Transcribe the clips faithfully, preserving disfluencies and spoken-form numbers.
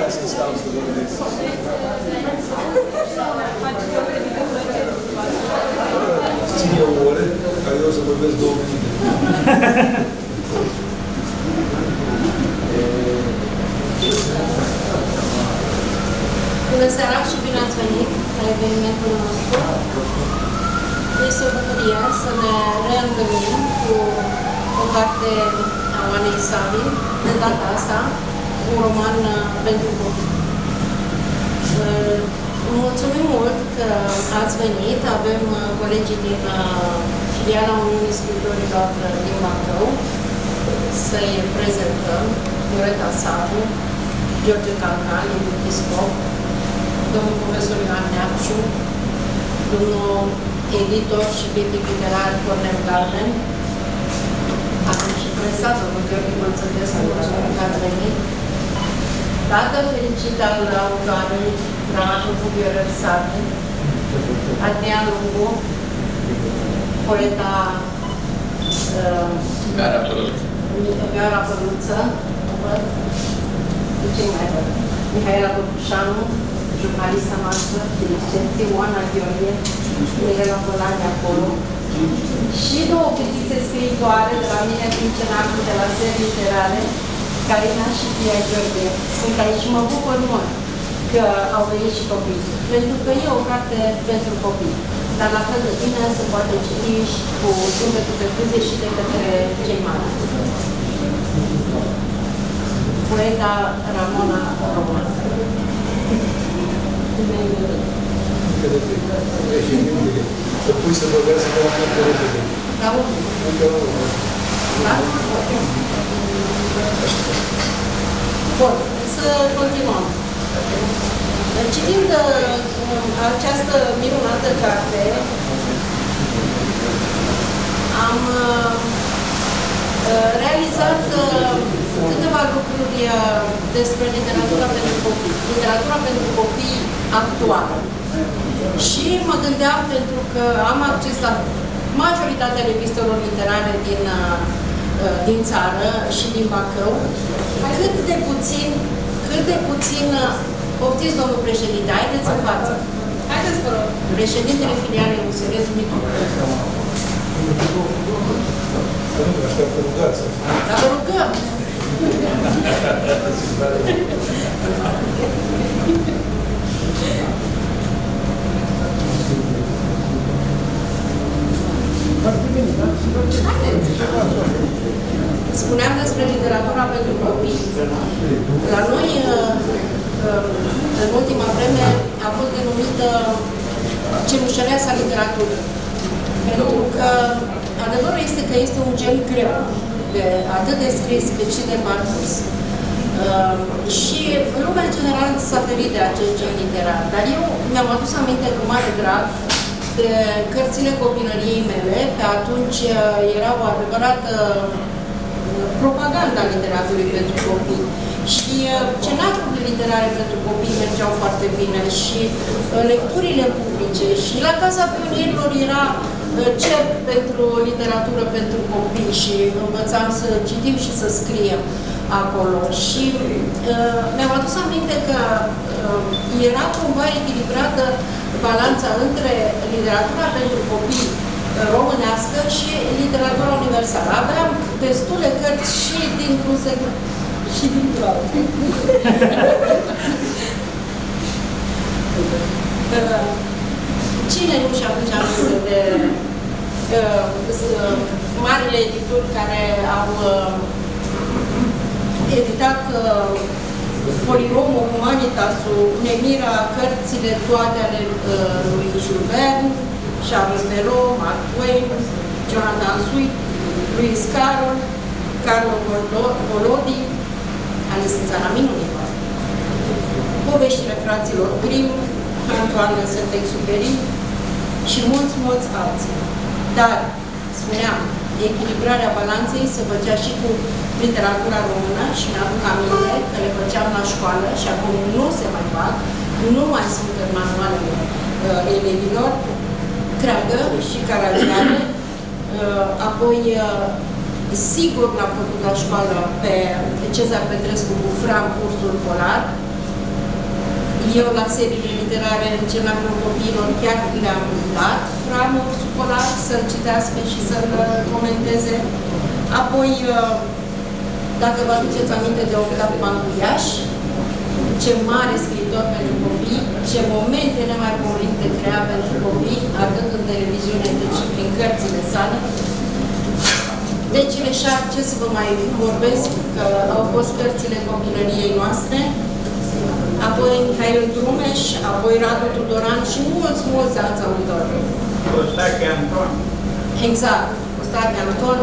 Hai să stau să vorbesc. Ține o oră, ca eu să vorbesc două minute. Bună seara și bine ați venit la evenimentul nostru. Este o bucurie să ne reîntâlnim cu o carte a Oanei Savi, de data asta, un roman pentru copii. Mulțumim mult că ați venit. Avem colegii din filiala Uniunii Scriitorilor din Bacău să-i prezentăm: Violeta Savu, George Cancan, Liviu Piscop, domnul profesor Ioan Neacciu, domnul editor și critic literar Cornel Galben. Avem și presa, domnul Gheorghe Mănțătescu, că ați venit. Tatăl fericit al autoarei, dramaturgul Viorel Sate, Adrian Lungu, poeta Gara Păluță. Gara Păluță, ce mai văd? Mihaela Băbușanu, jurnalista noastră, de licenție, Oana Gheorghe, Mirela Bălani acolo, și două fetițe scriitoare de la mine din Cenacul, de la serii literare, Carina și Pia Gheorghe. Sunt aici și mă bucur mult că au venit și copii, pentru că e o carte pentru copii, dar la fel de bine se poate citi și cu zâmbetul pe buze și de către cei mari. Poeta Ramona Roman. Să pui să vorbească de la foarte repede. Da, bun. Da? Bun, să continuăm. Citind această minunată carte, am realizat câteva lucruri despre literatura pentru copii. Literatura pentru copii actuală. Și mă gândeam, pentru că am acces la majoritatea revistelor literare din, din țară și din Bacău, cât de puțin, cât de puțin, poftiți, domnul președinte, haideți în față. Haideți, vă rog. Președintele filialei U S R, Dumitru. Așa că rugați. Dar vă rugăm. Spuneam despre literatura pentru copii. La noi, în ultima vreme, a fost denumită cenușăreasa literatură. Pentru că adevărul este că este un gen greu, de atât de scris cât și de parcurs. Uh, și lumea în general s-a ferit de acest gen literar. Dar eu mi-am adus aminte cu mare drag de cărțile copilăriei mele. Pe atunci uh, era o adevărată uh, propaganda literaturii pentru copii. Și uh, cenacurile literare pentru copii mergeau foarte bine și uh, lecturile publice. Și la Casa Pionierilor era cer pentru literatură pentru copii și învățam să citim și să scriem acolo. Și uh, mi-am adus aminte că uh, era cumva echilibrată balanța între literatura pentru copii românească și literatura universală. Aveam destule cărți și dintr-un secol și dintr-o altă. Cine nu și atunci aminte de uh, uh, marile edituri care au uh, editat uh, Poliromul, Humanitasul, Nemira, cărțile toate ale uh, lui Jules Verne, Charles Perrault, Mark Twain, Jonathan Swift, Lewis Carroll, Carlo Collodi, Alice în Țara Minunilor, poveștile fraților Grimm, Antoine de Saint-Exupéry și mulți, mulți alții. Dar, spuneam, echilibrarea balanței se făcea și cu literatura română și mi-aduc aminte că le făceam la școală și acum nu se mai fac, nu mai sunt în manualele uh, elevilor, Creagă și Caragiale, uh, apoi uh, sigur l-am făcut la școală pe Cezar Petrescu cu Fram, cursul polar, Eu, la seriile literare în Cenaclul Copiilor, chiar le-am dat Framul Sucolar să-l citească și să-l comenteze. Apoi, dacă vă aduceți aminte de Octav Pancuiaș, ce mare scriitor pentru copii, ce momente nemaipomenite crea pentru copii, atât în televiziune, cât și prin cărțile sale. Deci, Reșar, ce să vă mai vorbesc, că au fost cărțile copilăriei noastre, apoi Mihail Drumeș, apoi Radu Tudoran și mulți, mulți alți autori. Costache Anton. Exact, Costache Anton.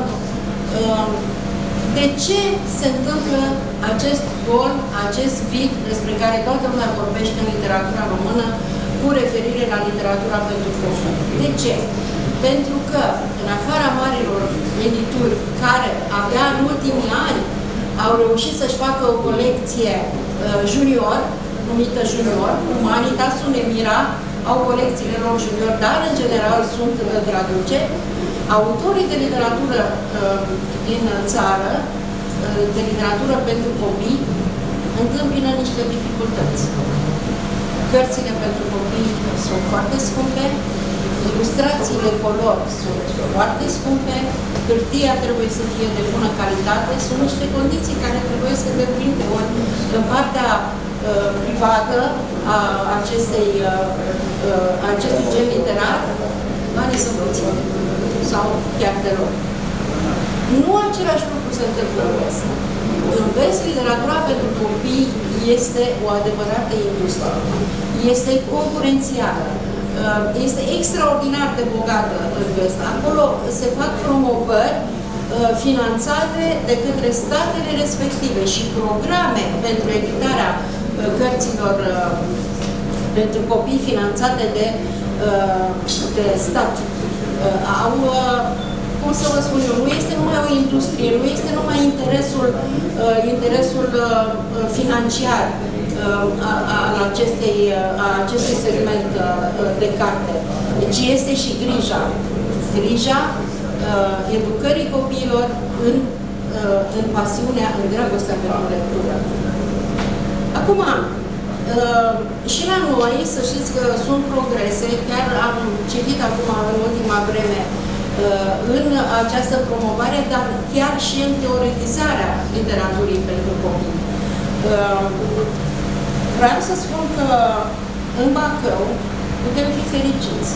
De ce se întâmplă acest gol, acest vid despre care toată lumea vorbește în literatura română cu referire la literatura pentru copii? De ce? Pentru că, în afara marilor edituri care abia în ultimii ani au reușit să-și facă o colecție uh, junior, numită junior, Humanitas, Nemira, au colecțiile lor junior, dar în general sunt uh, traduceri. Autorii de literatură uh, din țară, uh, de literatură pentru copii, întâmpină niște dificultăți. Cărțile pentru copii sunt foarte scumpe, ilustrațiile color sunt foarte scumpe, hârtia trebuie să fie de bună calitate, sunt niște condiții care trebuie să le prinde. Ori în partea uh, privată a acestei, uh, uh, acestui gen literar, banii sunt puțini sau chiar deloc. Nu același lucru se întâmplă în Vest. În Vest, literatura pentru copii este o adevărată industrie. Este concurențială. Este extraordinar de bogată în Vest. Acolo se fac promovări finanțate de către statele respective și programe pentru editarea cărților pentru copii finanțate de, de stat. Au, cum să vă spun eu, nu este numai o industrie, nu este numai interesul, interesul financiar al acestei, a acestui segment de carte. Deci este și grija. Grija educării copiilor în, în pasiunea, în dragostea pentru lectură. Acum, și la noi, să știți că sunt progrese, chiar am citit acum în ultima vreme în această promovare, dar chiar și în teoretizarea literaturii pentru copii. Vreau să spun că în Bacău putem fi fericiți.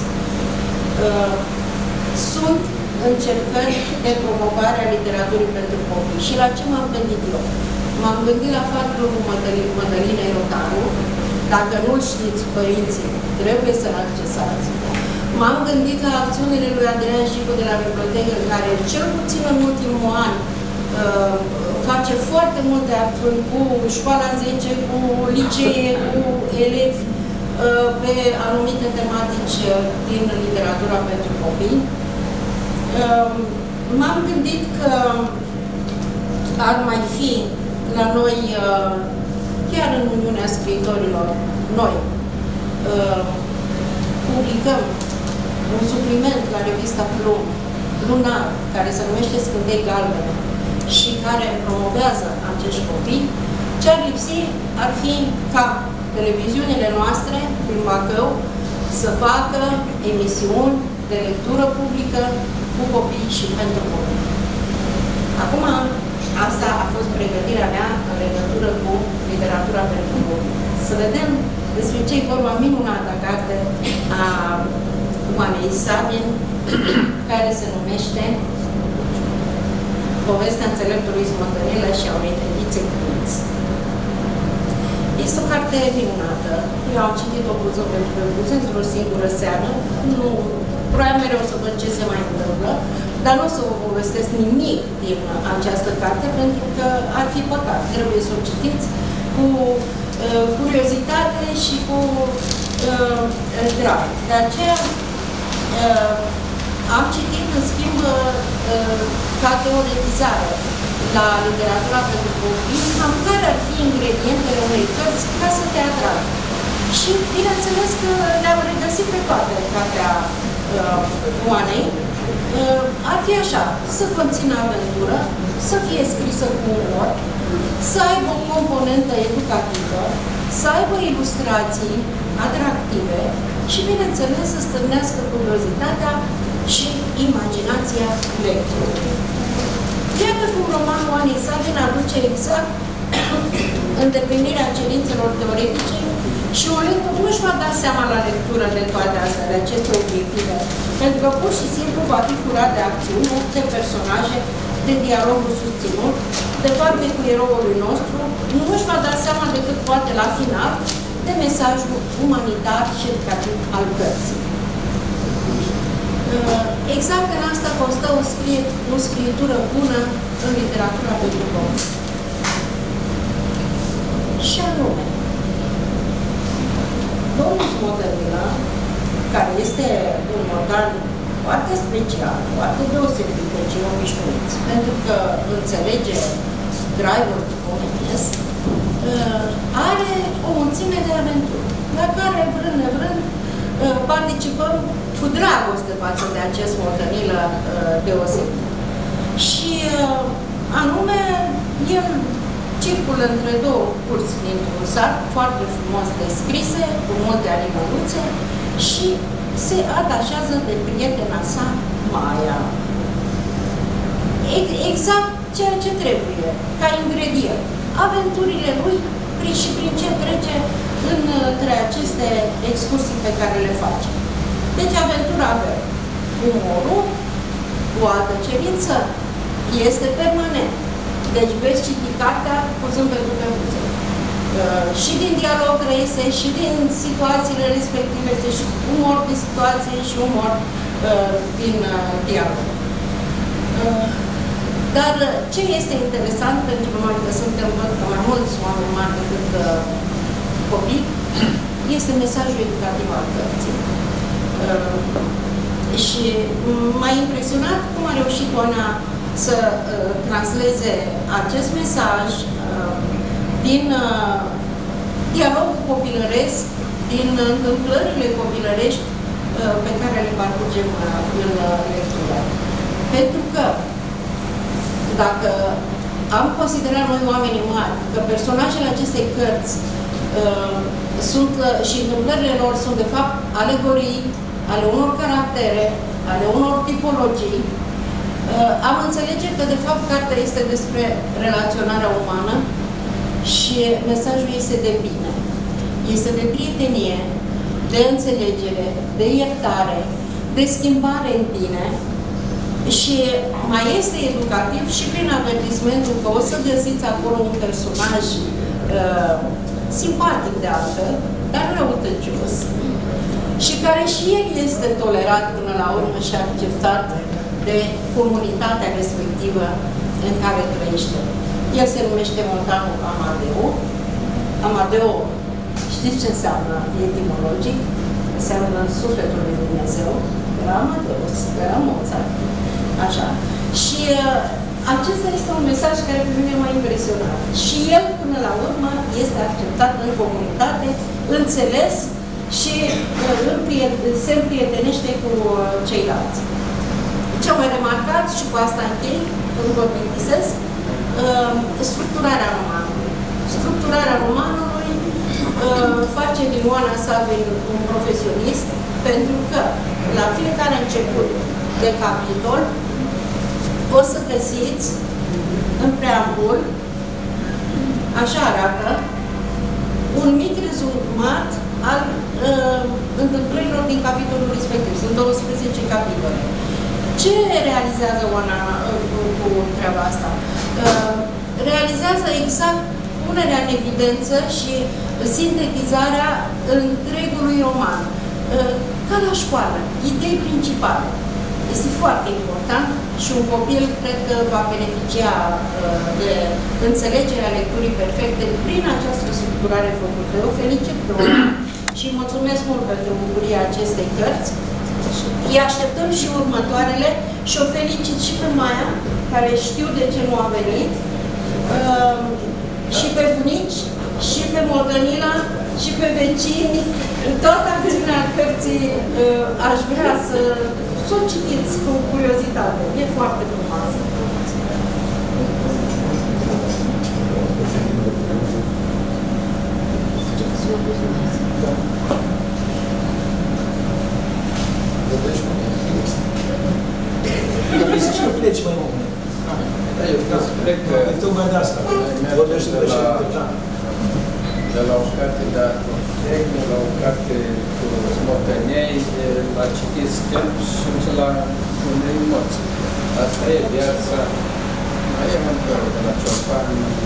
Sunt încercări de promovare a literaturii pentru copii. Și la ce m-am gândit eu? M-am gândit la faptul cu Mădălinei Rotaru. Dacă nu-l știți, părinții, trebuie să-l accesați. M-am gândit la acțiunile lui Adrian Jicu de la bibliotecă, care cel puțin în ultimul an uh, face foarte multe acțiuni cu școala zece, cu licee, cu elevi uh, pe anumite tematici din literatura pentru copii. Uh, M-am gândit că ar mai fi la noi, uh, chiar în Uniunea Scriitorilor, noi uh, publicăm un supliment la revista Plum, lunar, care se numește Scântei Galbene și care promovează acești copii. Ce ar lipsi ar fi ca televiziunile noastre din Bacău să facă emisiuni de lectură publică cu copii și pentru copii. Acum, asta a fost pregătirea mea în legătură cu literatura pentru copii. Să vedem despre ce-i vorba minunată carte a Oanei Sabin, care se numește Povestea înțeleptului Smotănilă și a unei fetițe Cunț. Este o carte minunată. Eu am citit-o buzo pentru buzo într-o singură seară. Nu, vroiam mereu să văd ce se mai întâmplă, dar nu o să vă povestesc nimic din această carte, pentru că ar fi păcat. Trebuie să o citiți cu uh, curiozitate și cu uh, drag. De aceea uh, am citit, în schimb, uh, ca teoretizare la literatura pentru copii, cam care ar fi ingredientele unei cărți ca să te atragă. Și, bineînțeles că le-am regăsit pe toate în cartea uh, Oanei. Uh, ar fi așa, să conțină aventură, să fie scrisă cu umor, să aibă o componentă educativă, să aibă ilustrații atractive și, bineînțeles, să stârnească curiozitatea și imaginația lectorului. Iată cum romanul Anii Savin aduce exact îndeplinirea cerințelor teoretice și un lector nu își va da seama la lectură de toate astea, de aceste obiective, pentru că pur și simplu va fi furat de acțiuni, de personaje, de dialogul susținut, de fapte cu eroului nostru, nu își va da seama decât poate la final de mesajul umanitar și educativ al cărții. Exact în asta constă o, scrie, o scrietură bună în literatura pentru copii. Și anume, domnul Smotărilă, care este un organ foarte special, foarte deosebit de cei obișnuiți, pentru că înțelege drive-ul omenesc, are o mulțime de aventuri, la care, vrând nevrând, participăm cu dragoste față de acest Smotărilă deosebit. Și anume, el circulă între două curți dintr-un sat, foarte frumos descrise, cu multe animăluțe, și se atașează de prietena sa, Maia. Exact ceea ce trebuie, ca ingredient. Aventurile lui și prin ce trece între aceste excursii pe care le face. Deci aventura avem umorul, o altă cerință, este permanent. Deci veți citi cartea cu zâmbetul pe buze. Uh, și din dialog reiese, și din situațiile respective, este și umor de situație și umor uh, din uh, dialog. Uh, dar ce este interesant pentru noi, că suntem văd că mai mulți oameni mari decât uh, copii, este mesajul educativ al cărții. Uh, și m-a impresionat cum a reușit Oana să uh, transleze acest mesaj uh, din uh, dialogul copilăresc, din întâmplările copilărești uh, pe care le parcurgem uh, în uh, lectură. Pentru că dacă am considerat noi oamenii mari că personajele acestei cărți uh, sunt, uh, și întâmplările lor sunt de fapt alegorii ale unor caractere, ale unor tipologii, uh, am înțelege că de fapt cartea este despre relaționarea umană și mesajul este de bine. Este de prietenie, de înțelegere, de iertare, de schimbare în tine și mai este educativ și prin avertismentul că o să găsiți acolo un personaj uh, simpatic de altfel, dar răutăcios și care și el este tolerat până la urmă și acceptat de comunitatea respectivă în care trăiește. El se numește Montanul Amadeo. Amadeo, știți ce înseamnă etimologic? Înseamnă sufletul lui Dumnezeu. Era Amadeus, era Mozart. Așa. Și uh, acesta este un mesaj care pe mine m-a impresionat. Și el, până la urmă, este acceptat în comunitate, înțeles și uh, se împrietenește cu uh, ceilalți. Ce am mai remarcat, și cu asta închei, când vă plictisesc, uh, structurarea romanului. Structurarea romanului uh, face din Oana Savin un profesionist, pentru că la fiecare început de capitol o să găsiți în preambul, așa arată, un mic rezumat al uh, întâmplărilor din capitolul respectiv. Sunt douăsprezece capitole. Ce realizează Oana uh, cu treaba asta? Uh, realizează exact punerea în evidență și sintetizarea întregului roman. Uh, ca la școală, idei principale. Este foarte important și un copil cred că va beneficia uh, de înțelegerea lecturii perfecte prin această structurare făcută. Eu felicit pe Oana și mulțumesc mult pentru bucuria acestei cărți. Îi așteptăm și următoarele și o felicit și pe Maia, care știu de ce nu a venit, uh, și pe bunici, și pe Moldănila, și pe vecini. Toată acțiunea cărții uh, aș vrea să să o citiți cu curiozitate. E foarte frumoasă. Dar zici că pleci mai mult. Da, eu cred că... Tu mai de asta. Vorbește de la... De la o carte de arhitect, de la o carte cu smotănei, la citit stâmp și la unei emoții. Asta e viața. Mai e mântorul de la Ciopan,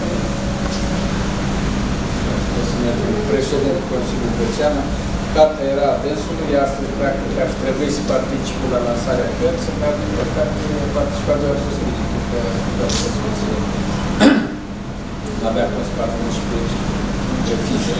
președinte Consiliului Județean. Cartea era a dânsului, astăzi, practic, ar trebui să participe la lansarea cărții, dar, din păcate, participa doar să sprijină, că doar să sprijină. N-avea cum să participe de fizic.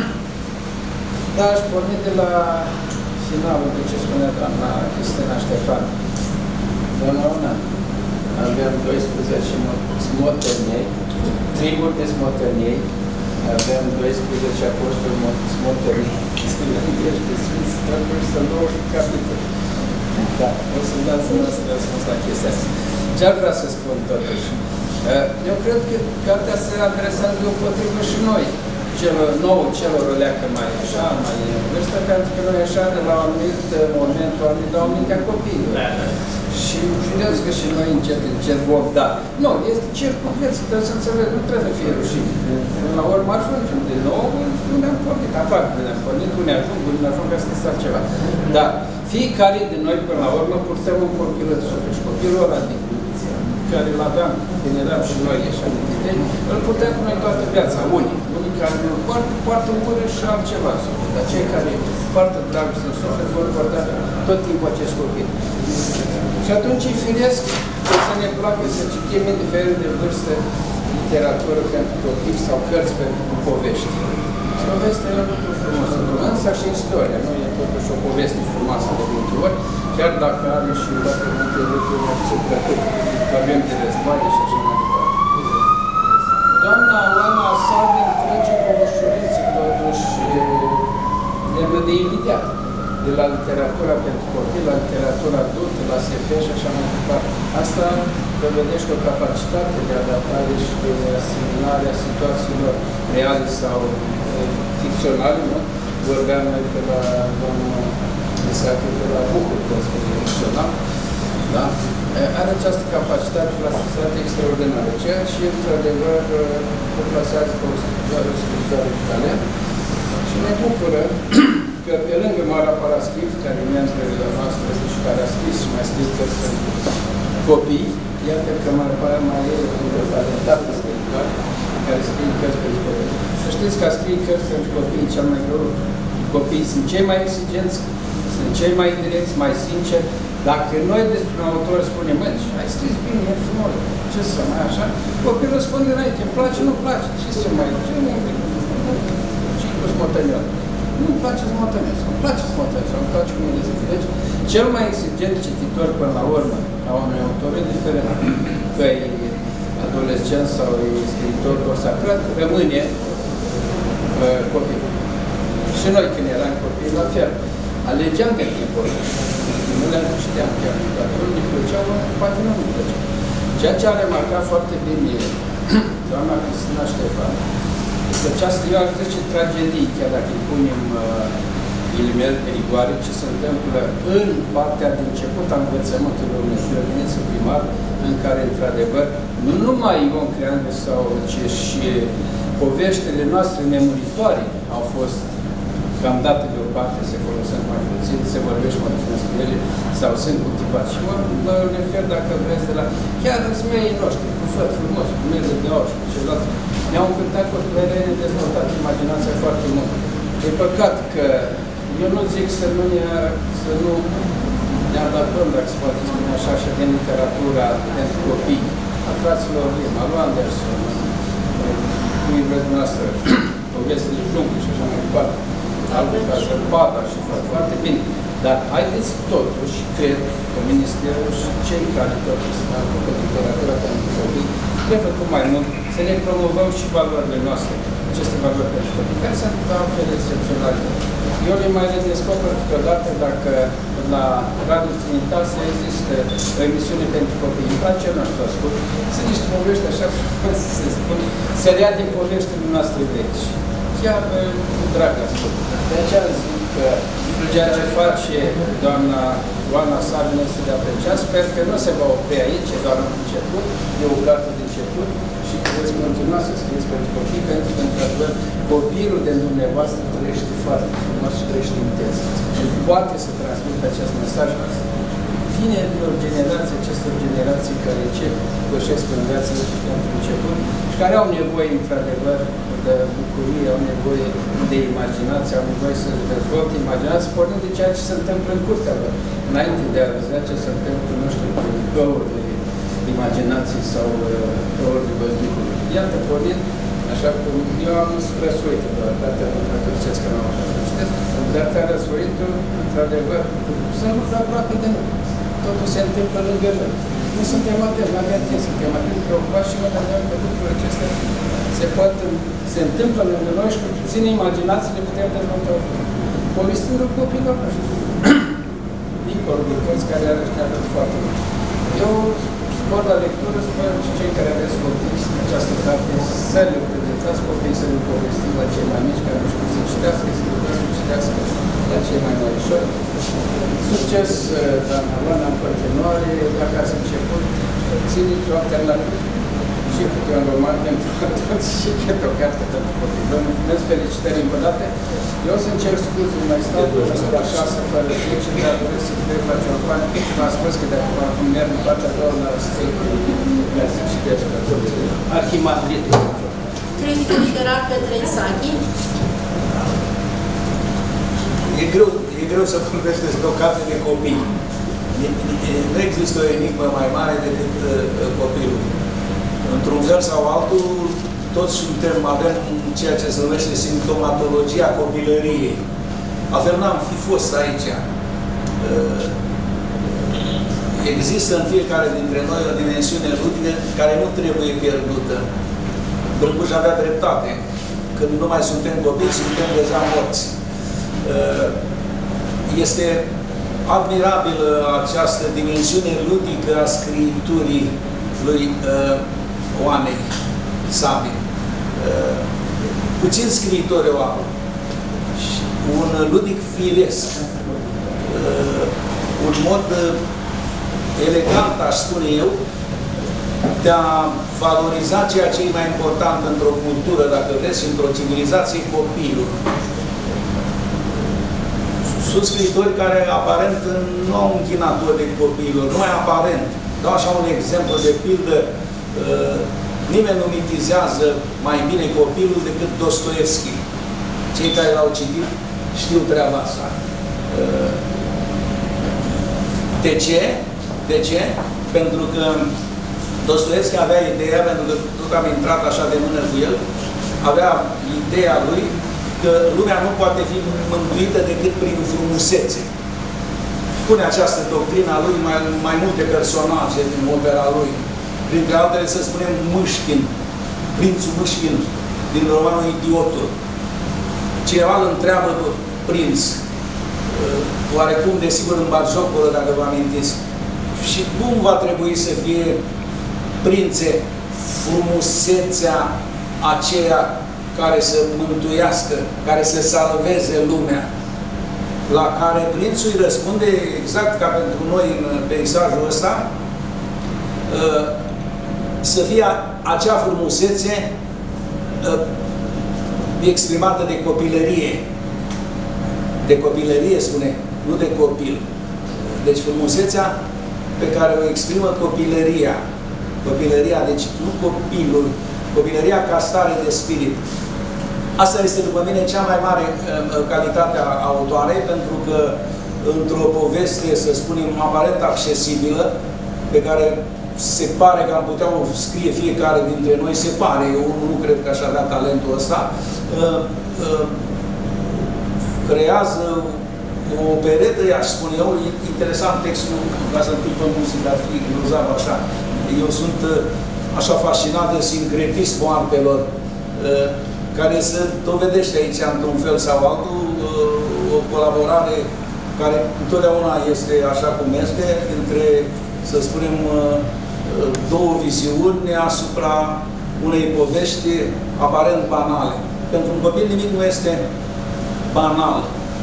Da, aș porni de la finalul de ce spunea doamna Cristina Ștefan. Doamna Ona, aveam doisprezece smotăniei, triburi de smotăniei, aveam doisprezece apostoli smotănii, ești de Sfinți Stăpâni să luăm capitol. Da, o să-mi dați să răspuns la chestia asta. Ce-ar vrea să spun totuși? Eu cred că cartea se adresează deopotrivă și noi, celor nou, celor o leacă mai așa, mai în vârstă, pentru că noi așa, de la un anumit moment, oamenii dau mintea copiilor. Și știți că și noi încet, încet vom da. Nu, este cercul vieții, trebuie să înțeleg, nu trebuie să fie rușine. Până la urmă ajungem din nou, unde am pornit, apar unde am pornit, unde ajung, unde ajung, asta este altceva. Dar fiecare din noi, până la urmă, purtăm un copil în suflet. Și copilul ăla din care îl aveam, când eram și noi așa de tineri, îl puteam cu noi toată viața, unii. Unii care îl poartă, poartă ură și altceva în suflet. Dar cei care poartă dragoste în suflet vor poarta tot timpul acest copil. Și atunci e firesc să ne placă să citim, indiferent de vârstă, literatură pentru copii sau cărți pentru povești. Povestea e un lucru frumos, însă și istoria, nu e totuși o poveste frumoasă de multe ori, chiar dacă are și toate multe lucruri subtrături, vorbim de războaie și așa mai departe. Doamna Oana Sabin trece cu ușurință, totuși, demnă de imediat. De la literatura pentru copii, la literatura adultă, la S F și așa mai departe. Asta dovedește o capacitate de adaptare și de asimilare a situațiilor reale sau ficționale, nu? Vorbeam noi pe la domnul Isacu, pe la Bucur, că spune ficțional, da? Are această capacitate plastitate extraordinară, ceea ce, într-adevăr, o plasează pe o scriptoare, o scriptoare de talent și ne bucură că pe lângă Mara Paraschiv, care e membru noastră și care a scris și mai scris cărți pentru copii, iată că Mara Paraschiv mai e o talentată scriptoare care scrie cărți pentru copii. Să știți că a scrie cărți pentru copii cel mai greu. Copiii sunt cei mai exigenți, sunt cei mai direcți, mai sinceri. Dacă noi despre un autor spunem, măi, ai scris bine, e frumos, ce să mai așa? Copilul răspunde înainte, îmi place, nu-mi place, ce să mai, ce nu-mi place, ce cu smotăniol. Nu-mi place smotăniol, îmi place smotăniol, îmi place cum e de deci, cel mai exigent cititor până la urmă a unui autor, indiferent că e adolescent sau e scriitor consacrat, rămâne uh, copil. Și noi când eram copii, la fel, alegeam pe timpul ăsta. Nu le știam chiar toate. Nu ne plăceau, poate nu ne plăceau. Ceea ce a remarcat foarte bine doamna Cristina Ștefan este această, eu aș zice, tragedie, chiar dacă îi punem ghilimele de rigoare, ce se întâmplă în partea de început a învățământului unui grădiniță primar, în care, într-adevăr, nu numai Ion Creangă sau, ci și poveștile noastre memoritoare au fost cam date deoparte, se folosesc mai puțin, se vorbește mai frumos cu ele, sau sunt cultivați. Și mă, mă refer, dacă vreți, de la chiar zmeii noștri, cu făt frumos, cu mele de aur și cu celălalt. Ne-au încântat cu mereu dezvoltat imaginația foarte mult. E păcat că eu nu zic să nu ne, să nu ne adaptăm, dacă se poate spune așa, și din literatura pentru copii, a fraților Lim, a lui Anderson, cum e vreți noastră, povestele Junghi și așa mai departe. Altul ca Zăpada și foarte bine. Dar haideți totuși, cred că Ministerul și cei care totuși sunt făcut literatura pentru copii, trebuie cu mai mult să ne promovăm și valorile noastre, aceste valori pentru copii, care sunt altfel excepționale. Eu le mai redescoper câteodată dacă la Radio Trinitate există o emisiune pentru copii. Îmi place eu să ascult. Sunt niște povești așa frumoase, să se spun, se rea din poveștile noastre vechi. chiar cu drag ascult. De aceea zic că ceea ce face doamna Oana Sabin este de apreciat. Sper că nu se va opri aici, e doar un început, e o gardă de început și că veți continua să scrieți pentru copii, pentru că, într-adevăr, copilul de dumneavoastră trăiește foarte frumos și trăiește intens. Și poate să transmită acest mesaj tinerilor generații, acestor generații care încep, pășesc în viață și pentru început și care au nevoie, într-adevăr, de bucurie, au nevoie de imaginație, au nevoie să dezvolte imaginație, pornind de ceea ce se întâmplă în curtea lor. Înainte de a vedea ce se întâmplă, nu știu, cu găuri de imaginație sau găuri de văzducuri. Iată, pornind, așa cum eu am răsuit, doar data de căruțesc că nu am așa să citesc, data răsuitul, într-adevăr, să nu vreau aproape de noi. Totul se întâmplă lângă noi. Nu suntem atenți, nu avem timp, suntem atenți, preocupați și mă gândeam că lucrurile acestea se pot, se întâmplă lângă noi și cu puține imaginații le putem dezvolta. Povestind-o copilul așa. Dincolo de cărți care arată foarte mult. Eu spor la lectură, spor și cei care aveți copii în această carte să le prezentați copiii, să le povestim la cei mai mici care nu știu să citească, să le să citească la cei mai mai ușor. Succes, doamna Oana, în continuare, dacă ați început, țineți o alternativă și câte un roman pentru toți și câte o carte pentru copii. Vă mulțumesc, felicitări încă o dată. Eu o să încerc scuze, mai stau la șase fără trece, dar doresc să putem face o bani. V-am spus că de acum merg în partea a doua la Sfântul ca să citești pe toți Arhimandritul. Critică literar Petre Isachi. E greu, e greu să vorbești despre o carte de copii. Nu există o enigmă mai mare decât uh, copilul. Într-un fel sau altul, toți suntem, avem ceea ce se numește simptomatologia copilăriei. Altfel n-am fi fost aici. Uh, există în fiecare dintre noi o dimensiune ludică care nu trebuie pierdută. Brâmbuș avea dreptate. Când nu mai suntem copii, suntem deja morți. Este admirabilă această dimensiune ludică a scripturii lui uh, Oanei Sabin. Uh, puțin scriitori o au. Un ludic firesc. Uh, un mod uh, elegant, aș spune eu, de a valoriza ceea ce e mai important într-o cultură, dacă vreți, într-o civilizație, copilul. Sunt scriitori care aparent nu au închinat de copiilor, numai aparent. Dau așa un exemplu de pildă, uh, nimeni nu mitizează mai bine copilul decât Dostoevski. Cei care l-au citit știu treaba asta. Uh, de ce? De ce? Pentru că Dostoevski avea ideea, pentru că tot am intrat așa de mână cu el, avea ideea lui că lumea nu poate fi mântuită decât prin frumusețe. Pune această doctrină a lui mai, mai multe personaje din opera lui. Printre altele, să spunem, Mâșkin, prințul Mâșkin, din romanul Idiotul. Cineva îl întreabă pe prinț, oarecum, desigur, în batjocură, dacă vă amintiți, și cum va trebui să fie, prințe, frumusețea aceea care să mântuiască, care să salveze lumea. La care prințul îi răspunde exact ca pentru noi în peisajul ăsta, să fie acea frumusețe exprimată de copilărie. De copilărie, spune, nu de copil. Deci frumusețea pe care o exprimă copilăria. Copilăria, deci nu copilul, copilăria ca stare de spirit. Asta este, după mine, cea mai mare uh, calitate a autoarei, pentru că într-o poveste, să spunem, aparent accesibilă, pe care se pare că am putea o scrie fiecare dintre noi, se pare, eu nu cred că aș avea talentul ăsta, uh, uh, creează o peretă, i-aș spune eu, interesant textul, ca să întâmplă muzica, ar fi grozav așa. Eu sunt uh, așa fascinat de sincretismul artelor, uh, care se dovedește aici, într-un fel sau altul, uh, o colaborare care întotdeauna este așa cum este, între, să spunem, uh, două viziuni asupra unei povești aparent banale. pentru un copil nimic nu este banal.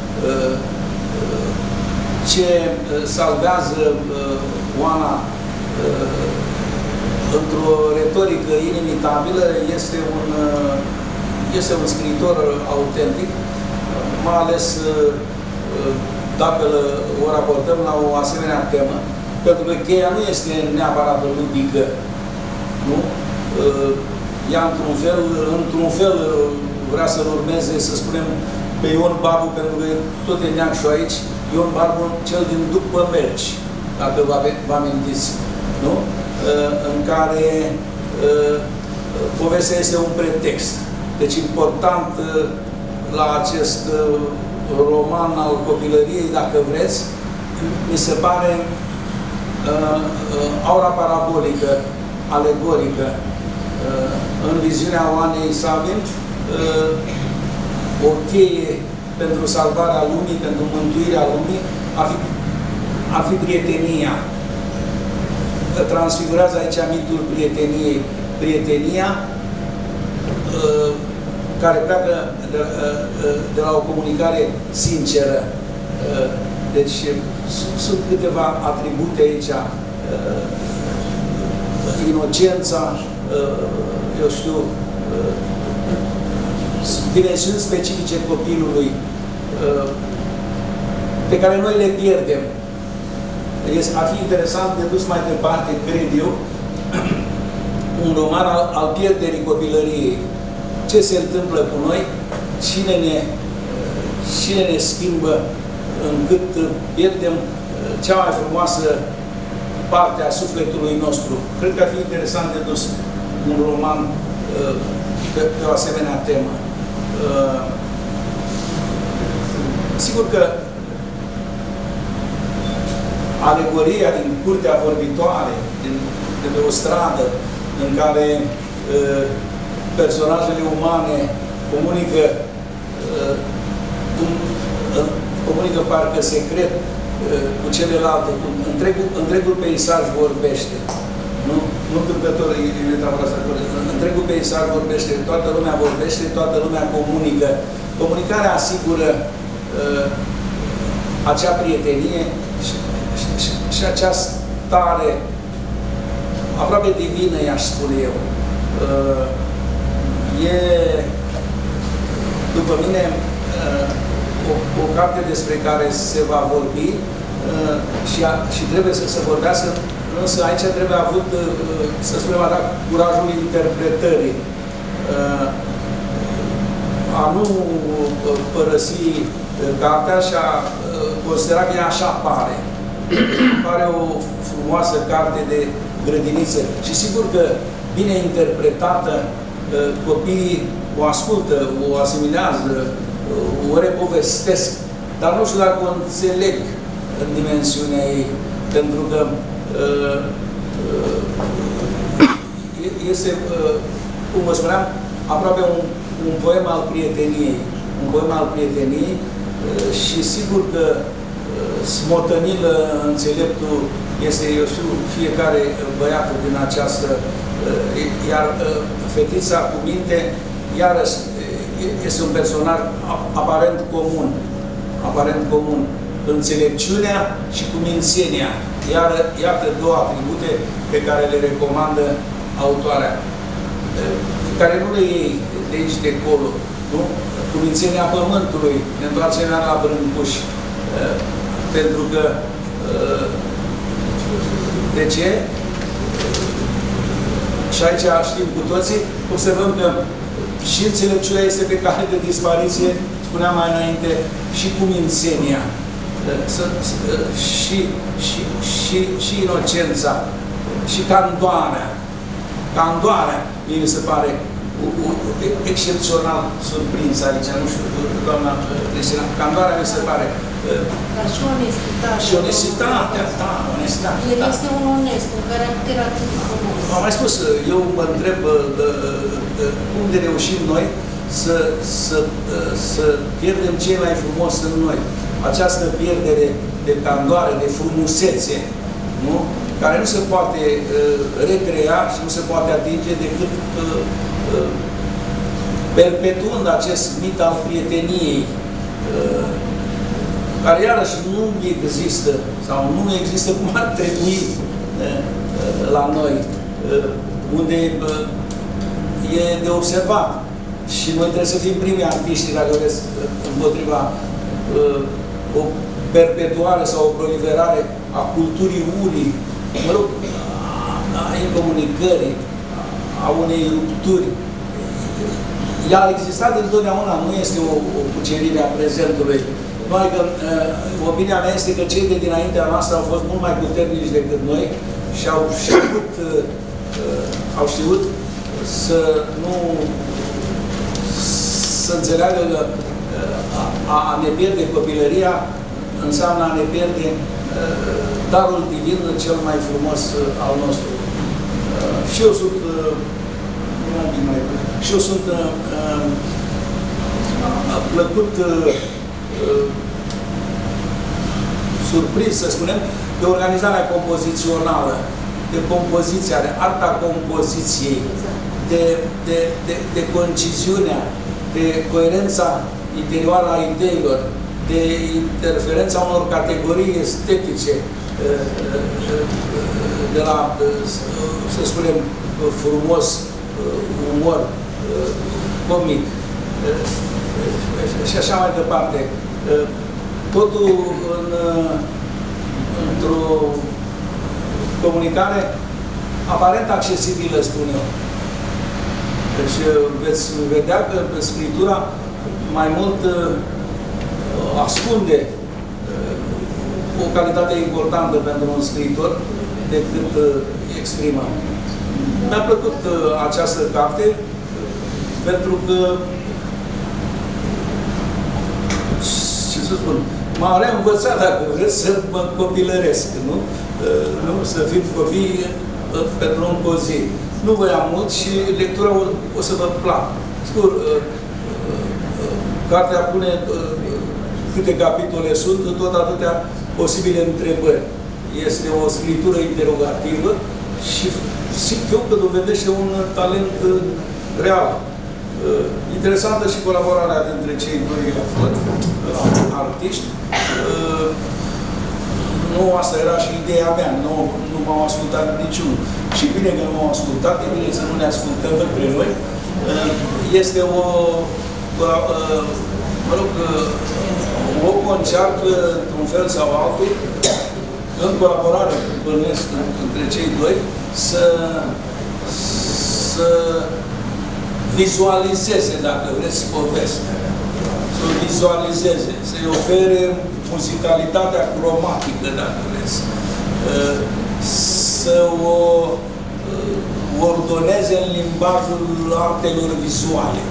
Ce salvează Oana într-o retorică inimitabilă este un, este un scriitor autentic, mai ales dacă o raportăm la o asemenea temă, pentru că cheia nu este neapărat ludică, nu? Ea, într-un fel, într-un fel vrea să-l urmeze, să spunem, pe Ion Barbu, pentru că tot e neacșul aici, Ion Barbu, cel din După Merci, dacă vă amintiți, nu? În care povestea este un pretext. Deci important la acest roman al copilăriei, dacă vreți, mi se pare aura parabolică, alegorică, în viziunea Oanei Sabin, o cheie pentru salvarea lumii, pentru mântuirea lumii, ar fi, ar fi prietenia. Transfigurează aici mitul prieteniei. Prietenia care pleacă de, de la o comunicare sinceră. Deci sunt câteva atribute aici. Inocența, eu știu, dimensiuni specifice copilului pe care noi le pierdem. Ar fi interesant de dus mai departe, cred eu, un roman al, al pierderii copilăriei. Ce se întâmplă cu noi, cine ne, cine ne schimbă încât pierdem cea mai frumoasă parte a sufletului nostru. Cred că ar fi interesant de dus un roman pe, pe o asemenea temă. Sigur că alegoria din Curtea Vorbitoare, din, de pe o stradă, în care uh, personajele umane comunică, uh, cum, uh, comunică parcă secret uh, cu celelalte, cu întregul, întregul peisaj vorbește. Nu, nu întâmplător, întregul peisaj vorbește, toată lumea vorbește, toată lumea comunică. Comunicarea asigură uh, acea prietenie și, și, și, și acea stare aproape divină, i-aș spune eu. Uh, e, după mine, uh, o, o carte despre care se va vorbi uh, și, a, și trebuie să se vorbească, însă aici trebuie avut, uh, să spunem așa, curajul interpretării. Uh, a nu părăsi cartea și a considera că ea așa pare. Pare o frumoasă carte de grădiniță. Și sigur că, bine interpretată, copiii o ascultă, o asimilează, o repovestesc, dar nu știu dacă o înțeleg în dimensiunea ei, pentru că este, cum vă spuneam, aproape un, un poem al prieteniei. Un poem al prieteniei și sigur că smotănilă înțeleptul este, eu știu, fiecare băiat din această, iar fetița cu minte, iarăși, este un personaj aparent comun, aparent comun, înțelepciunea și cumințenia. Iar, iată două atribute pe care le recomandă autoarea, care nu le iei de aici de acolo, nu? Cumințenia pământului, ne întoarcem la Brâncuși. Pentru că, de ce? Și aici știm cu toții, observăm că și înțelepciunea este pe cale de dispariție, spuneam mai înainte, și cumințenia, și, și, și, și inocența, și candoarea. Candoarea, mie mi se pare excepțional surprins aici, nu știu, doamna Cristina, candoarea mi se pare. Dar și onestitatea. Și onestitatea, da, onestitatea. El este un onest, un caracter atât de frumos. Am mai spus, eu mă întreb de, de, cum de reușim noi să, să, să pierdem ce mai frumos în noi. Această pierdere de candoare, de frumusețe, nu? Care nu se poate uh, recrea și nu se poate atinge decât uh, uh, perpetuând acest mit al prieteniei, care iarăși nu există, sau nu există cum ar trebui la noi, unde e de observat. Și noi trebuie să fim primii artiști, dacă vreți, împotriva o perpetuare sau o proliferare a culturii urii, mă rog, a incomunicării, a unei rupturi. Ea a existat întotdeauna, nu este o, o cucerire a prezentului. Numai că, uh, opinia mea este că cei de dinaintea noastră au fost mult mai puternici decât noi și au știut, uh, uh, au știut să nu să înțeleagă că uh, a, a ne pierde copilăria înseamnă a ne pierde uh, darul divin cel mai frumos uh, al nostru. Uh, și eu sunt uh, și eu sunt uh, uh, plăcut uh, uh, surprins, să spunem, de organizarea compozițională, de compoziția, de arta compoziției, de, de, de, de conciziunea, de coerența interioară a ideilor, de interferența unor categorii estetice, de la, să spunem, frumos, umor, comic și așa mai departe. Totul în, într-o comunicare aparent accesibilă, spun eu. Deci veți vedea că scriptura mai mult ascunde o calitate importantă pentru un scriitor decât exprimă. Mi-a plăcut această carte pentru că, ce să spun, m-a reînvățat, dacă vreți, să mă copilăresc, nu? Nu? Să fim copii pentru încă o zi. Nu voiam mult și lectura o, o să vă placă. Sigur, cartea pune câte capitole sunt, tot atâtea posibile întrebări. Este o scritură interogativă și simt eu că dovedește un talent real. Interesantă și colaborarea dintre cei doi artiști. Nu, asta era și ideea mea. Nu, nu m-au ascultat niciunul. Și bine că nu m-au ascultat, e bine să nu ne ascultăm între noi. Este o, mă rog, o încearcă, într-un fel sau altul, în colaborare, bănuiesc, între cei doi, să, să vizualizeze, dacă vreți, povestea. Să o vizualizeze, să-i ofere muzicalitatea cromatică, dacă vreți. Să o ordoneze în limbajul artelor vizuale.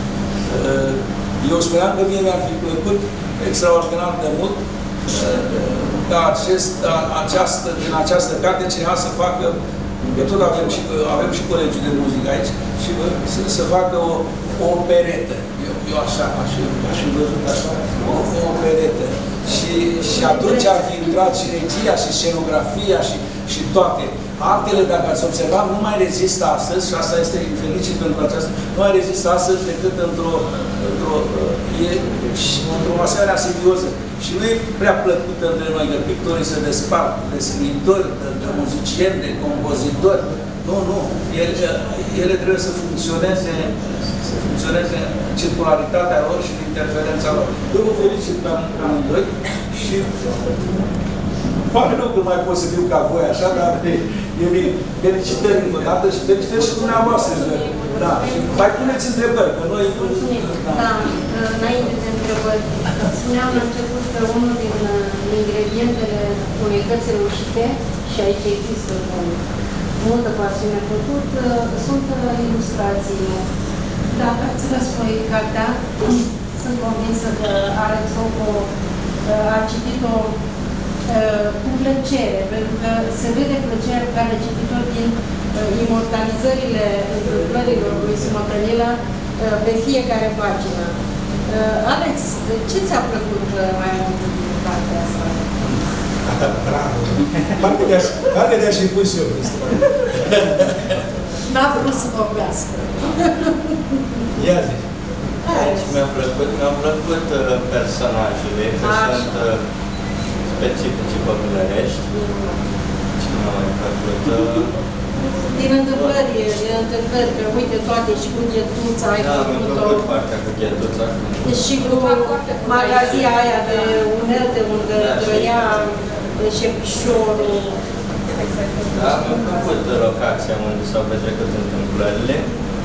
Eu spuneam că mie mi-ar fi plăcut extraordinar de mult ca acest, această, din această carte cineva să facă, că tot avem și, avem și colegii de muzică aici, și să, să facă o, o operetă. Eu, eu așa, aș, aș fi văzut așa, o, o operetă. Și, și atunci ar fi intrat și regia, și scenografia, și, și toate. Artele, dacă ați observat, nu mai rezistă astăzi, și asta este felicit pentru aceasta, nu mai rezistă astăzi decât într-o într-o într-o asemenea simbioză. Și nu e prea plăcut între noi că pictorii se despart de scriitori, de, de muzicieni, de compozitori. Nu, nu. Ele, ele trebuie să funcționeze, să funcționeze în circularitatea lor și în interferența lor. Eu vă felicit pe amândoi și pare rău că mai pot să fiu ca voi așa, dar e bine. Felicitări încă o dată și felicitări și dumneavoastră. Da. Și mai puneți întrebări, că noi... Da, înainte de întrebări. Spuneam la început că unul din ingredientele unei cărți reușite, și aici există cu multă pasiune făcut, sunt ilustrațiile. Dacă ați răsfoit cartea, sunt convinsă că Alex Oco a citit-o cu plăcere, pentru că se vede plăcerea pe care cititor din imortalizările întâmplărilor lui Simotanila pe fiecare pagină. Alex, ce ți-a plăcut mai mult din partea asta? Bravo! Parcă de-aș fi pus eu. N-a vrut să vorbească. Ia zi. Deci mi-au plăcut, mi-au plăcut uh, personajele, că Așa. sunt uh, specifice copilărești. Ce mi-a mai plăcut? Uh, Din întâmplări, din întâmplări, că uite toate și cu ghetuța ai da, mi-a făcut-o. plăcut partea cu ghetuța. Și cu magazia aia de unelte unde Da, și- trăia șepișorul. Da, mi-a plăcut locația unde s-au petrecut întâmplările.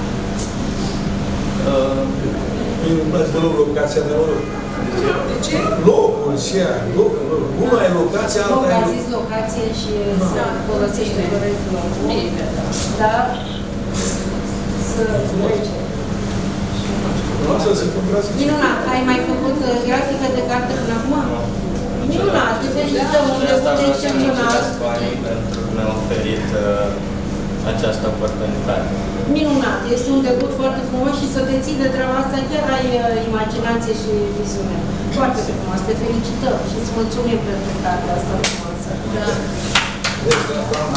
Uh, Îmi place deloc locația de noroc. De ce? Locul și aia, locul, locul. Una e locația, Nu, alta că e a locul. zis locație și să folosește corect locul. Dar să trece. Lasă să contrazice. Minunat, ai mai făcut uh, grafică de carte până acum? Minunat, te felicităm, un de asta debut vreau să excepțional. mulțumesc banii pentru că mi-au oferit uh, această oportunitate. Minunat, este un debut foarte frumos și să te ții de treaba asta, chiar ai uh, imaginație și viziune. Foarte frumos, te felicităm și îți mulțumim pentru cartea asta frumoasă. Da. Deci, da, doamna,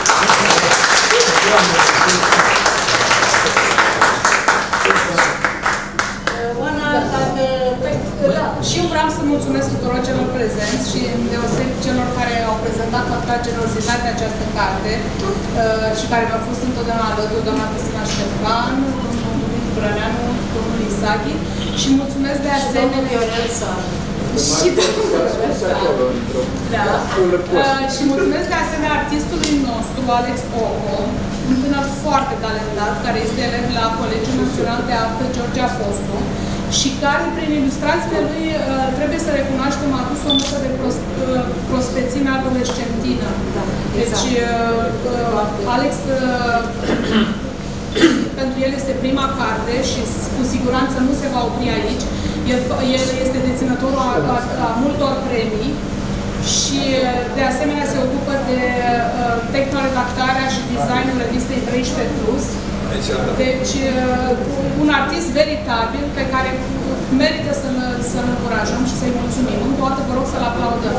Oana, dacă... Da, și eu vreau să mulțumesc tuturor celor prezenți și deosebit celor care au prezentat cu atâta generozitate această carte uh, și care mi-au fost întotdeauna alături, doamna Cristina Ștefan, domnul Dumitru Brăneanu, domnul Isaghi și mulțumesc de Și domnul asemenea Viorel Sar. și da. Uh, și mulțumesc de asemenea artistului nostru, Alex Oco, un tânăr foarte talentat, care este elev la Colegiul Național de Artă George Apostu și care, prin ilustrațiile lui, uh, trebuie să recunoaștem, a adus o notă de pros, uh, prospețime adolescentină. Da, Deci, uh, uh, Alex, uh, pentru el este prima carte și cu siguranță nu se va opri aici. El, el este deținătorul a, a, a multor premii și de asemenea se ocupă de uh, tehnoredactarea și designul revistei treisprezece plus. Deci uh, un artist veritabil pe care merită să-l să încurajăm și să-i mulțumim. Încă o dată vă rog să-l aplaudăm.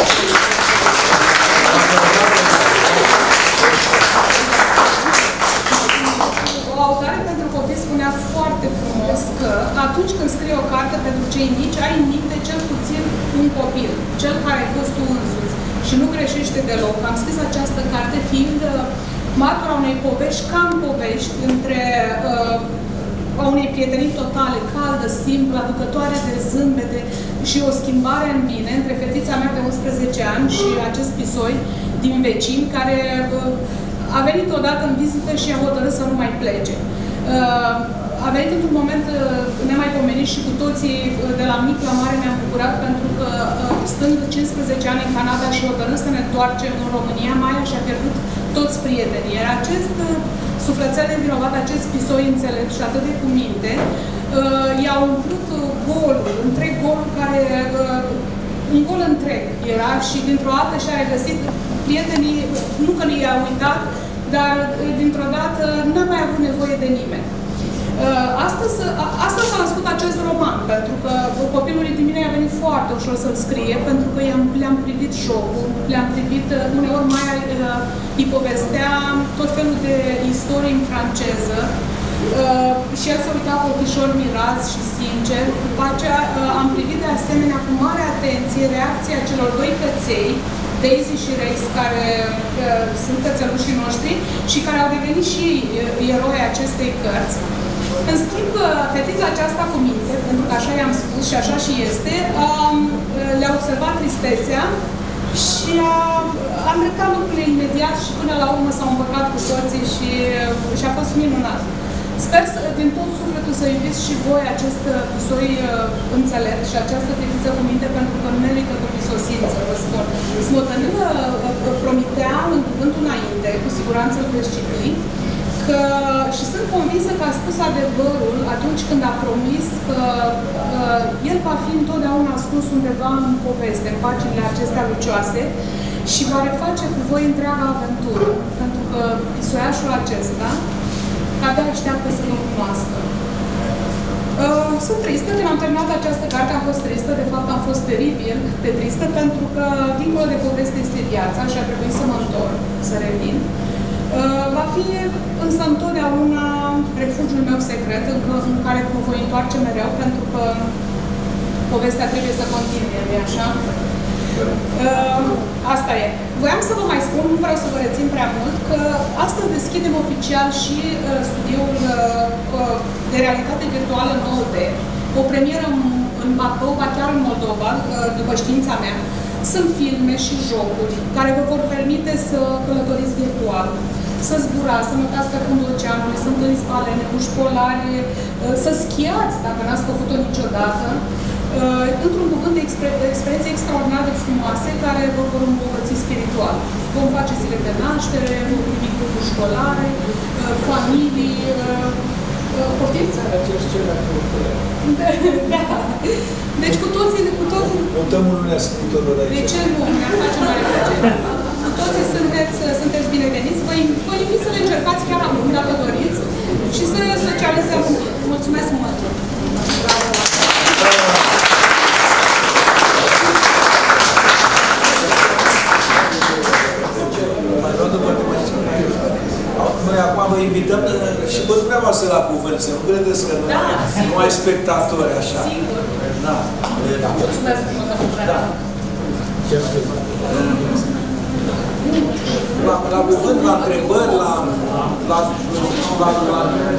O autoare pentru copii spunea foarte frumos că atunci când scrii o carte pentru cei mici, ai în minte cel puțin un copil, cel care ai fost tu însuți și nu greșește deloc. Am scris această carte fiind matura unei povești, cam povești, între uh, a unei prietenii totale, caldă, simplă, aducătoare de zâmbete și o schimbare în bine între fetița mea de unsprezece ani și acest pisoi din vecin, care uh, a venit odată în vizită și a hotărât să nu mai plece. Uh, a venit într-un moment uh, nemaipomenit și cu toții uh, de la mic la mare ne-am bucurat pentru că uh, stând cincisprezece ani în Canada și hotărât să ne întoarcem în România, Maia și-a pierdut toți prietenii. Iar acest uh, sufletel nevinovat, acest pisoi înțelept și atât de cu minte, uh, i-a umplut uh, golul, întreg golul care, uh, un gol întreg era și dintr-o dată și-a regăsit prietenii, nu că nu i-a uitat, dar uh, dintr-o dată n-a mai avut nevoie de nimeni. Uh, astăzi, a, astăzi s-a născut acest roman, pentru că copilului din mine a venit foarte ușor să-l scrie, pentru că le-am privit jocul, le-am privit, uh, uneori mai uh, îi povestea tot felul de istorii în franceză uh, și el se uita cu ochișori mirați și sincer. După aceea uh, am privit de asemenea cu mare atenție reacția celor doi căței, Daisy și Rex, care uh, sunt cățelușii noștri și care au devenit și uh, eroi acestei cărți. În schimb, fetița aceasta cu minte, pentru că așa i-am spus și așa și este, um, le-a observat tristețea și a, a îndreptat lucrurile imediat și până la urmă s-au împăcat cu toții și, și a fost minunat. Sper să, din tot sufletul să iubiți și voi acest pisoi uh, înțelept și această fetiță cu minte, pentru că merită cu visosință, vă spun. Smotănilă uh, promitea în cuvântul înainte, cu siguranță îl veți citi, că, și sunt convinsă că a spus adevărul atunci când a promis că uh, el va fi întotdeauna ascuns undeva în poveste, în paginile acestea lucioase și va reface cu voi întreaga aventură, pentru că pisoiașul acesta abia așteaptă să vă cunoască. Uh, sunt tristă, când am terminat această carte am fost tristă, de fapt am fost teribil de tristă, pentru că dincolo de poveste este viața și a trebuit să mă întorc, să revin. Uh, va fi însă întotdeauna refugiul meu secret, în, în care mă voi întoarce mereu, pentru că povestea trebuie să continue, nu-i așa? Uh, asta e. Voiam să vă mai spun, nu vreau să vă rețin prea mult, că astăzi deschidem oficial și uh, studioul uh, de realitate virtuală nouă D, o premieră în, în Bacău, ba chiar în Moldova, uh, după știința mea. Sunt filme și jocuri care vă vor permite să călătoriți virtual, să zburați, să mutați pe fundul oceanului, să întâlniți balene, muși polare, să schiați, dacă n-ați făcut-o niciodată. Într-un cuvânt de experiențe extraordinar de frumoase care vă vor îmbogăți spiritual. Vom face zile de naștere, vom primi grupuri școlare, familii, poftiți? Da. Deci cu toții, cu toții... Notăm unul scriitorul aici. De ce nu? Ne-ar face mare plăcere. Cu toții sunteți, sunteți bineveniți. Vă invit să le încercați chiar acum, dacă doriți, și să socializăm. Mulțumesc mult! Noi acum vă invităm și pe dumneavoastră la cuvânt, să nu credeți că nu, Da, nu ai spectatori așa. Sigur. Da. Da. Mulțumesc mult, domnule. Da. La, la cuvânt, la întrebări, la, la, la, la, la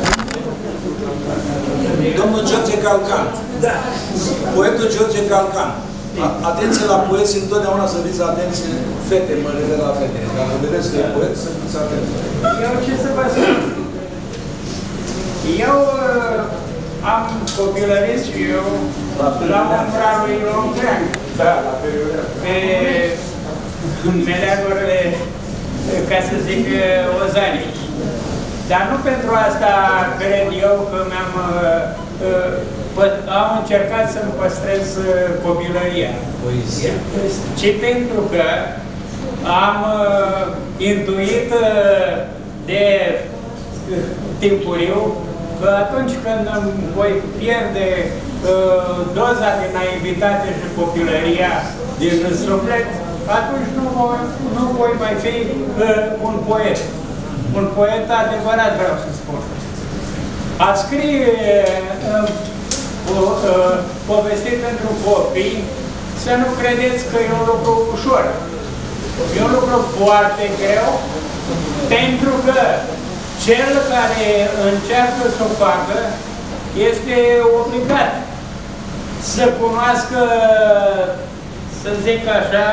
domnul George Calcan. Da. Poetul George Calcan. Atenție la poeți, întotdeauna să fiți atenție, fete, mă refer la fete. Dacă vedeți că e poet, să fiți atenți. Eu ce să vă spun? Eu uh, am copilărit și eu la umbra lui Longrean. Da, la perioada. Pe meleagurile, ca să zic, ozanii. Dar nu pentru asta cred eu că mi-am... Uh, am încercat să-mi păstrez copilăria. Ci pentru că am uh, intuit uh, de uh, timpuriu că atunci când îmi voi pierde uh, doza de naivitate și copilăria din suflet, atunci nu voi, nu voi mai fi uh, un poet. Un poet adevărat, vreau să spun. A scrie uh, uh, povestiri pentru copii, să nu credeți că e un lucru ușor. E un lucru foarte greu, pentru că cel care încearcă să o facă este obligat să cunoască, să zic așa,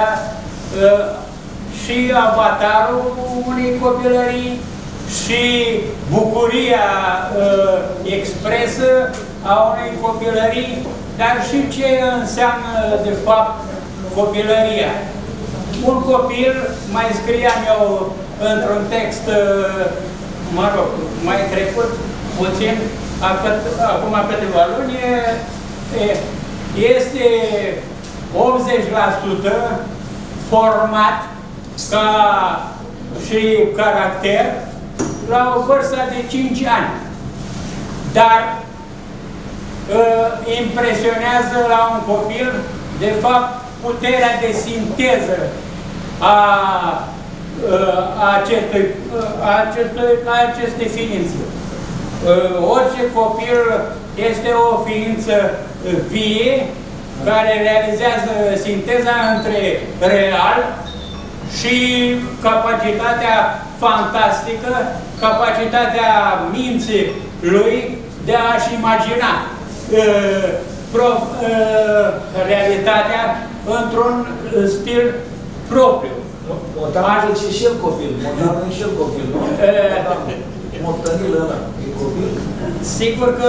și avatarul unei copilării și bucuria expresă a unei copilării, dar și ce înseamnă de fapt copilăria. Un copil, mai scriam eu într-un text, mă rog, mai trecut puțin, acum câteva luni, este optzeci la sută format ca și caracter la o vârstă de cinci ani. Dar impresionează la un copil, de fapt, puterea de sinteză a, a, acestui, a, acestui, a acestei ființe. Orice copil este o ființă vie care realizează sinteza între real și capacitatea fantastică, capacitatea minții lui de a-și imagina uh, pro, uh, realitatea într-un stil propriu. Motanul e și el copil, Motanul e și el copil, nu? Motanul ăla e copil? Sigur că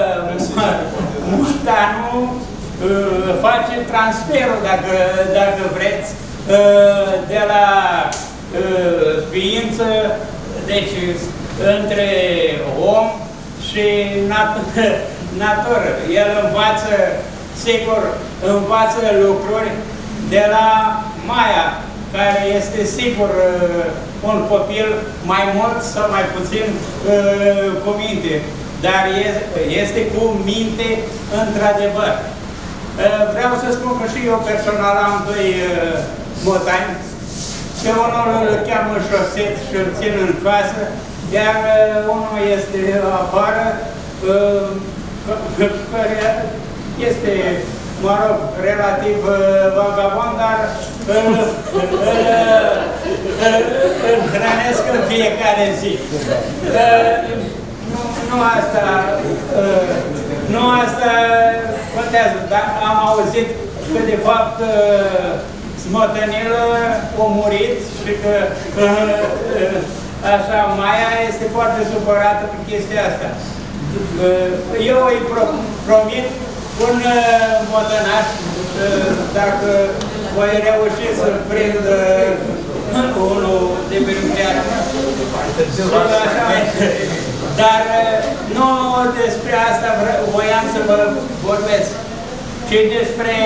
Motanul uh, face transferul, dacă, dacă vreți, uh, de la uh, ființă, deci între om și nat natură. El învață, sigur, învață lucruri de la Maia, care este sigur un copil mai mult sau mai puțin cu minte, dar este cu minte într-adevăr. Vreau să spun că și eu personal am doi motani, Pe unul îl cheamă Șoset și îl țin în casă, iar unul este afară, care este, mă rog, relativ vagabond, dar îl, îl, îl, îl hrănesc în fiecare zi. Nu, nu asta, nu asta contează, dar am auzit că de fapt Smotănil a murit și că așa, Maia este foarte supărată pe chestia asta. Eu îi promit un motănaș, dacă voi reuși să-l prind unul de pe preajmă. Dar nu despre asta voiam să vă vorbesc, ci despre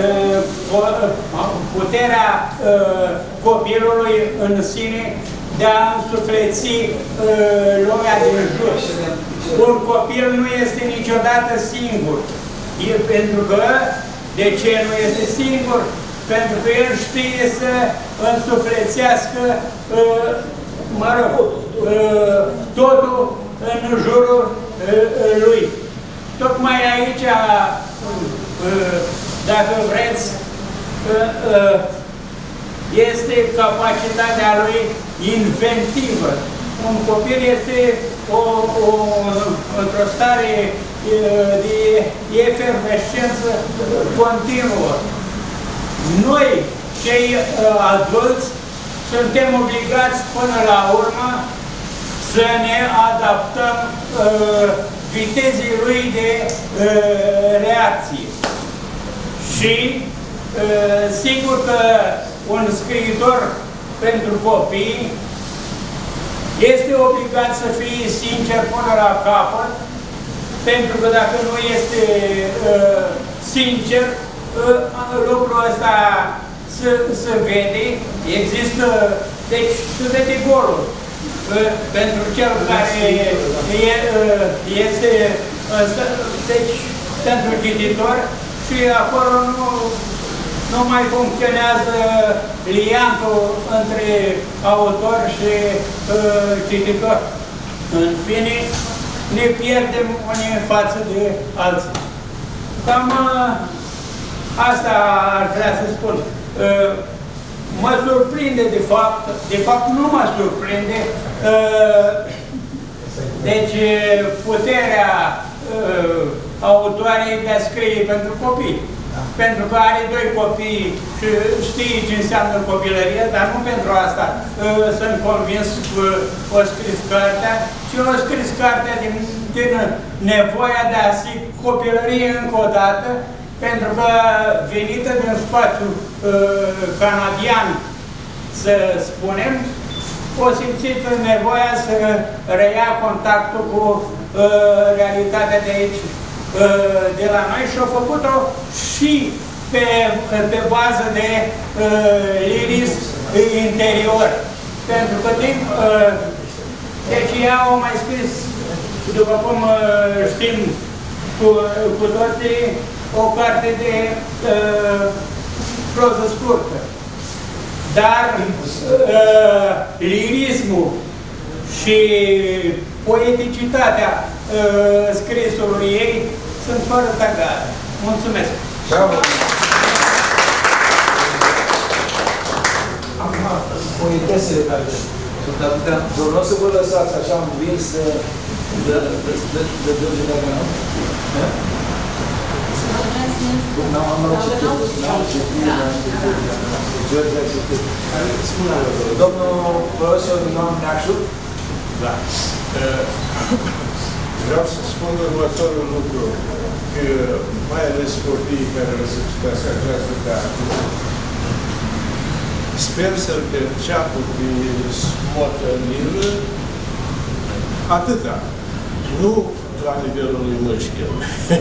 puterea copilului în sine de a însufleți lumea din jur. Un copil nu este niciodată singur. E pentru că, de ce nu este singur? Pentru că el știe să însuflețească, mă rog, totul în jurul lui. Tocmai aici, dacă vreți, este capacitatea lui inventivă. Un copil este într-o stare de efervescență continuă. Noi, cei adulți, suntem obligați până la urmă să ne adaptăm vitezei lui de reacție. Și sigur că un scriitor pentru copii este obligat să fie sincer până la capăt, pentru că dacă nu este uh, sincer, uh, lucrul ăsta se, se vede, există, deci se vede golul. Uh, pentru cel care e, uh, este, uh, deci pentru cititor, și acolo nu, nu mai funcționează liantul între autor și uh, cititor. În fine, ne pierdem unii față de alții. Cam uh, asta ar vrea să spun. Uh, mă surprinde de fapt, de fapt nu mă surprinde, uh, deci puterea uh, autoarei de a scrie pentru copii. Pentru că are doi copii și știe ce înseamnă copilărie, dar nu pentru asta sunt convins că o scris cartea, ci o scris cartea din, din nevoia de a fi copilărie încă o dată, pentru că venită din spațiul uh, canadian, să spunem, o simțit nevoia să reia contactul cu uh, realitatea de aici, de la noi, și au făcut-o și pe, pe bază de uh, lirism interior. Pentru că timp, uh, deci ea au mai scris, după cum uh, știm cu, cu toții, o carte de uh, proză scurtă. Dar uh, lirismul și poeticitatea uh, scrisului ei sunt fără tagare. Mulțumesc! Bravo! Acum, poetesele care sunt atâtea, nu o să vă lăsați așa în vins de de de de de de de de Domnul profesor Ioan Neacșu? Da. Vreau să spun următorul lucru, că mai ales copiii care o să citească această carte, sper să-l perceapă pe Smotănil atâta, nu la nivelul lui Mâșchel.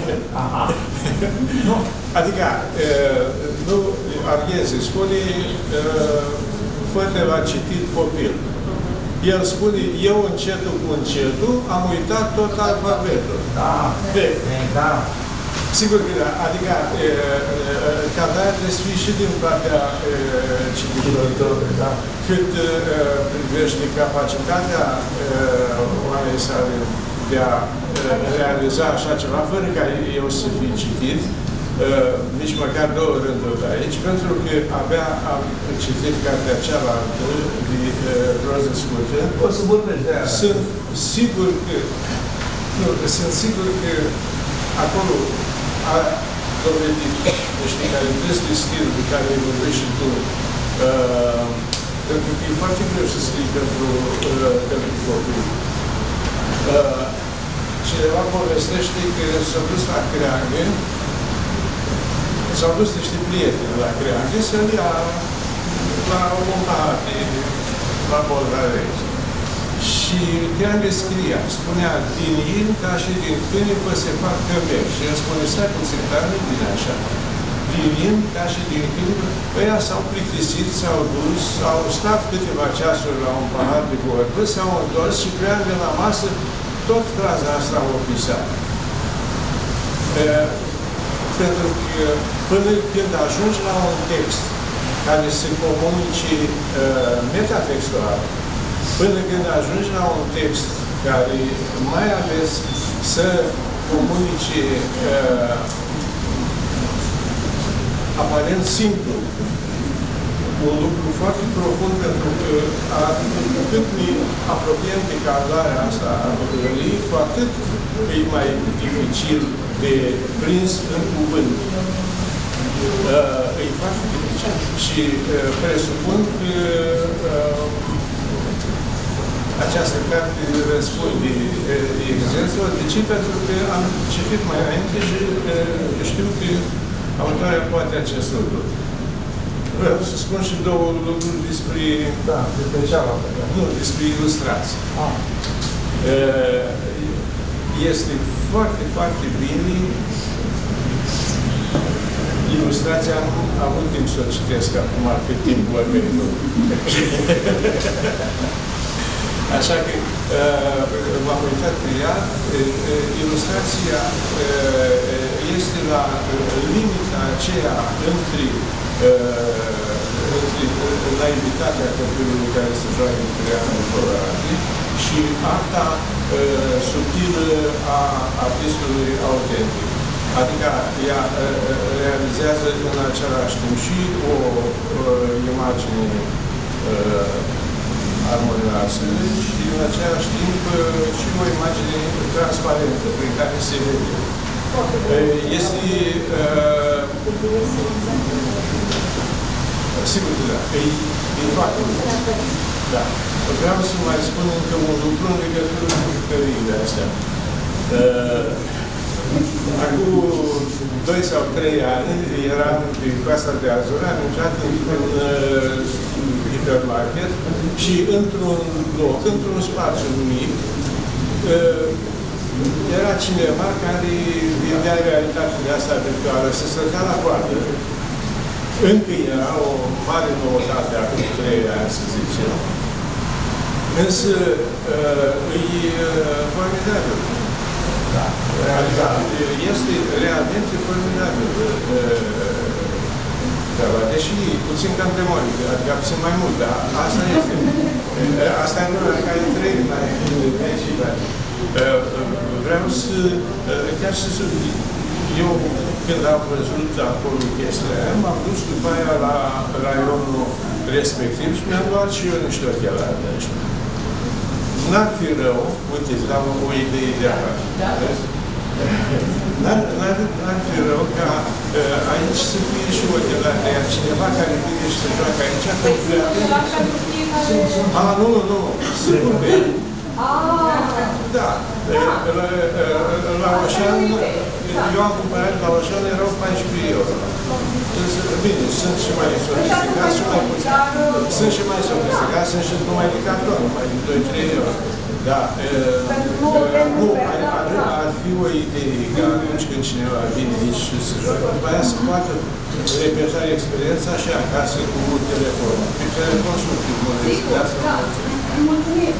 Adică, nu, Arghezi spune, fără l-a citit copil. El spune, eu încetul cu încetul am uitat tot alfabetul. Da, de, da. Sigur că da, adică cantarea trebuie să fie și din partea cititorului, da? Cât privește capacitatea oamenii sale de a realiza așa ceva, fără ca eu să fie citit, nici măcar două rânduri aici, pentru că abia am citit cartea cealaltă de roză scurtă. O să vorbești de aia. Sunt sigur că, nu, sunt sigur că acolo a dovedit niște calități de stil pe care îi vorbești și tu. Uh, pentru că e foarte greu să scrii pentru, uh, pentru copii. Uh, cineva povestește că s-a dus la Creangă, s-au dus niște prieteni la Creangă să-l ia la un bar de la Bolgarezi. Și Creangă scria, spunea, din in ca și din câinipă se fac cămeri. Și el spune, stai puțin, dar nu bine așa. Din in ca și din câinipă, ăia s-au plictisit, s-au dus, au stat câteva ceasuri la un pahar de vorbă, s-au întors și Creangă la masă, tot fraza asta o pisat. Pentru că până când ajungi la un text care se comunice uh, metatextual, până când ajungi la un text care mai ales să comunice uh, aparent simplu, un lucru foarte profund, pentru că cât ne apropiem de cadrarea asta a lucrurilor, cu atât e mai dificil de prins în cuvânt. Uh, e foarte dificil. Și uh, presupun că uh, această carte răspunde exersul. De ce? Pentru că am citit mai înainte și uh, știu că autoarea poate acest lucru. Vreau să spun și două lucruri despre... Da, despre cealaltă. Nu, despre ilustrații. Ah. Uh, este foarte, foarte bine. Ilustrația am avut timp să o citesc acum, cât timp vorbim. Așa că uh, m-am uitat pe ea. Uh, ilustrația uh, este la uh, limita aceea între, uh, între naivitatea copilului care se joacă în creanul colorate și arta uh, subtilă a artistului autentic. Adică ea uh, realizează în același timp și o uh, imagine uh, armonioasă și în același timp uh, și o imagine transparentă prin care se vede. Uh, este uh, sigur că da, e, e foarte bun. Da. Vreau să mai spun încă un lucru în legătură cu jucăriile astea. Uh, Acum doi sau trei ani eram pe Coasta de Azur, am intrat într-un uh, hipermarket și într-un loc, într-un spațiu mic, uh, era cineva care vedea realitatea asta virtuală, se stătea la coadă. Încă era o mare noutate acum trei ani, să zicem. Însă uh, e uh, formidabil. Da. Adică este realmente formidabil. Deși puțin cam demonic, adică puțin mai mult, dar asta este. Asta e numai care trei mai aici. Vreau să, chiar să subliniez. Eu, când am văzut acolo chestia aia, m-am dus după aia la raionul respectiv și mi-am luat și eu niște ochelari de aici. N-ar fi rău, uite, îți dau o idee de așa. N-ar fi rău ca uh, aici să fie și ochelari de iar cineva care vine și se joacă aici. A, nu, nu, nu, sigur că e. Da, la Oșan, eu am cumpărat la Oșan, erau paisprezece euro. Bine, sunt și mai sofisticați și mai puțin. Sunt și mai sofisticați, sunt și numai de carton, numai de doi trei euro. Da, nu, ar fi o idee că atunci când cineva vine aici și se joacă, după aia se poate repeta experiența și acasă cu telefonul. Pe telefon sunt filmăreți, de asta mulțumim.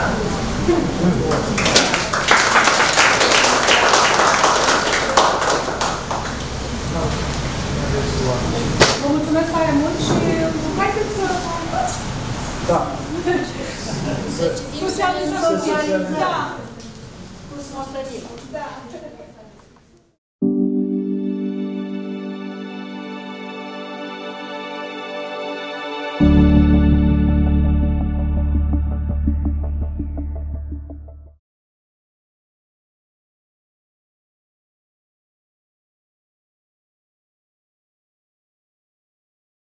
Da. Da. Să citim Socializăm. socializăm. Da. Cu Smofădila. Da.